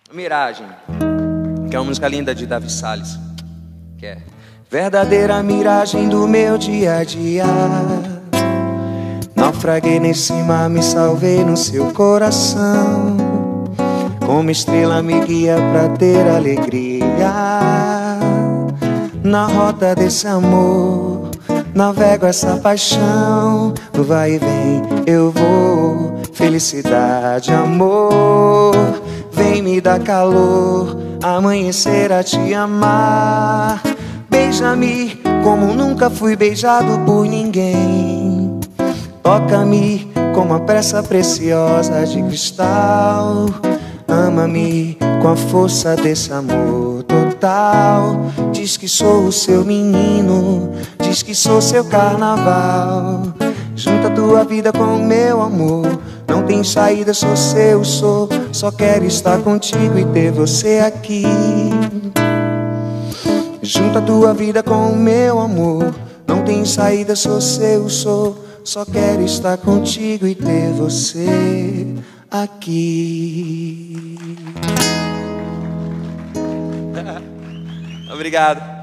Miragem, que é uma música linda de Davi Salles, que é verdadeira miragem do meu dia a dia. Naufraguei nesse mar, me salvei no seu coração. Como estrela me guia pra ter alegria. Na rota desse amor, navego essa paixão. No vai e vem eu vou, felicidade, amor. Vem me dar calor, amanhecer a te amar. Beija-me como nunca fui beijado por ninguém. Toca-me com uma pressa preciosa de cristal. Ama-me com a força desse amor total. Diz que sou o seu menino, diz que sou seu carnaval. Junta tua vida com o meu amor, não tem saída, sou seu, sou. Só quero estar contigo e ter você aqui. Junta tua vida com o meu amor, não tem saída, sou seu, sou. Só quero estar contigo e ter você aqui. Obrigado.